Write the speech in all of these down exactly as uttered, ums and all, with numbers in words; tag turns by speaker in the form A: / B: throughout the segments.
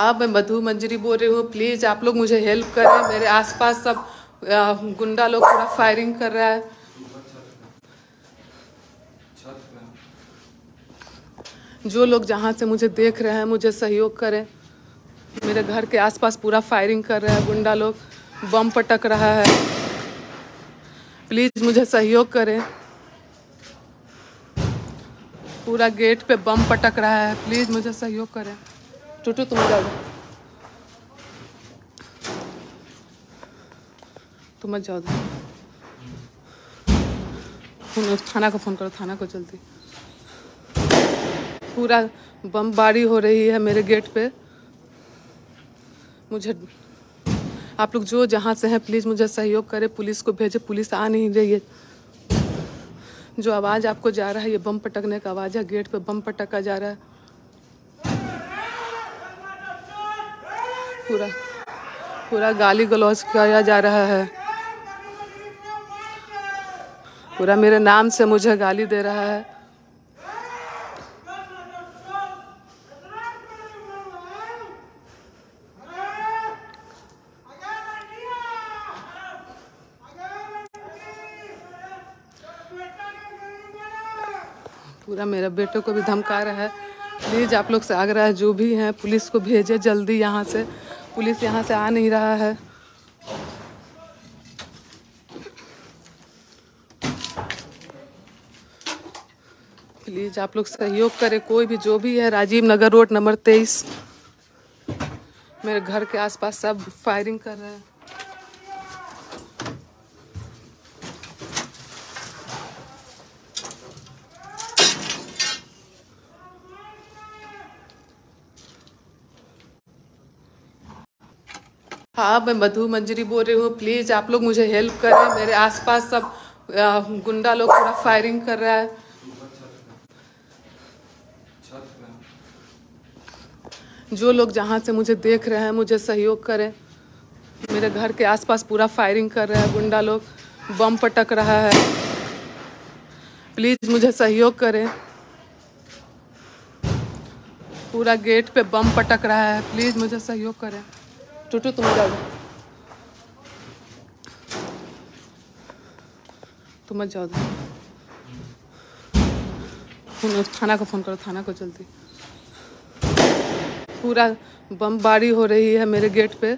A: हाँ, मैं मधु मंजरी बोल रही हूँ। प्लीज़ आप लोग मुझे हेल्प करें। मेरे आसपास सब आ, गुंडा लोग पूरा फायरिंग कर रहा है। जो लोग जहाँ से मुझे देख रहे हैं मुझे सहयोग करें। मेरे घर के आसपास पूरा फायरिंग कर रहा है गुंडा लोग, बम पटक रहा है। प्लीज़ मुझे सहयोग करें। पूरा गेट पे बम पटक रहा है। प्लीज़ मुझे सहयोग करें। टूटू तुम जाओ, तुम मत जाओ। फोन थाना को फ़ोन करो, थाना को जल्दी। पूरा बमबारी हो रही है मेरे गेट पे। मुझे आप लोग जो जहाँ से हैं प्लीज़ मुझे सहयोग करें। पुलिस को भेजे, पुलिस आ नहीं रही है। जो आवाज़ आपको जा रहा है ये बम पटकने का आवाज़ है। गेट पे बम पटका जा रहा है। पूरा पूरा गाली गलौज किया जा रहा है। पूरा मेरे नाम से मुझे गाली दे रहा है। पूरा मेरे बेटे को भी धमका रहा है। प्लीज़ आप लोग से आग्रह है, जो भी हैं पुलिस को भेजे जल्दी यहाँ से। पुलिस यहाँ से आ नहीं रहा है। प्लीज़ आप लोग सहयोग करें। कोई भी जो भी है, राजीव नगर रोड नंबर तेईस, मेरे घर के आसपास सब फायरिंग कर रहे हैं। हाँ, मैं मधु मंजरी बोल रही हूँ। प्लीज़ आप लोग मुझे हेल्प करें। मेरे आसपास सब आ, गुंडा लोग पूरा फायरिंग कर रहा है। जो लोग जहाँ से मुझे देख रहे हैं मुझे सहयोग करें। मेरे घर के आसपास पूरा फायरिंग कर रहा है गुंडा लोग, बम पटक रहा है। प्लीज़ मुझे सहयोग करें। पूरा गेट पे बम पटक रहा है। प्लीज़ मुझे सहयोग करें। टूटू तुम जाओ, तुम मत जाओ। फोन थाना को फ़ोन करो, थाना को जल्दी। पूरा बमबारी हो रही है मेरे गेट पे।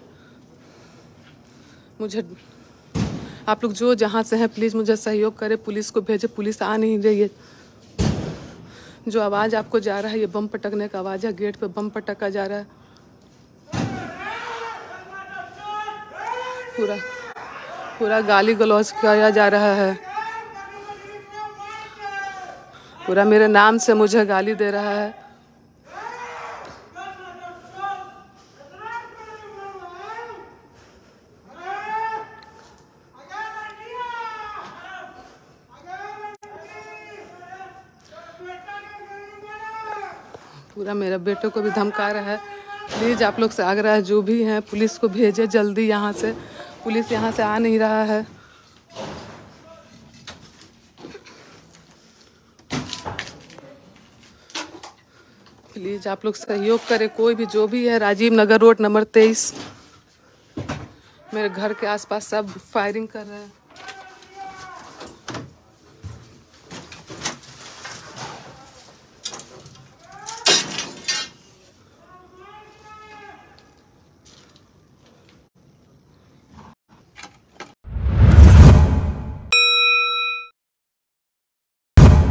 A: मुझे आप लोग जो जहाँ से हैं प्लीज़ मुझे सहयोग करें। पुलिस को भेजे, पुलिस आ नहीं रही है। जो आवाज़ आपको जा रहा है ये बम पटकने का आवाज़ है। गेट पे बम पटका जा रहा है। पूरा पूरा गाली गलौज किया जा रहा है। पूरा मेरे नाम से मुझे गाली दे रहा है। पूरा मेरे बेटे को भी धमका रहा है। प्लीज़ आप लोग से आग्रह है, जो भी हैं पुलिस को भेजे जल्दी यहाँ से। पुलिस यहाँ से आ नहीं रहा है। प्लीज़ आप लोग सहयोग करें। कोई भी जो भी है, राजीव नगर रोड नंबर तेईस, मेरे घर के आसपास सब फायरिंग कर रहे हैं।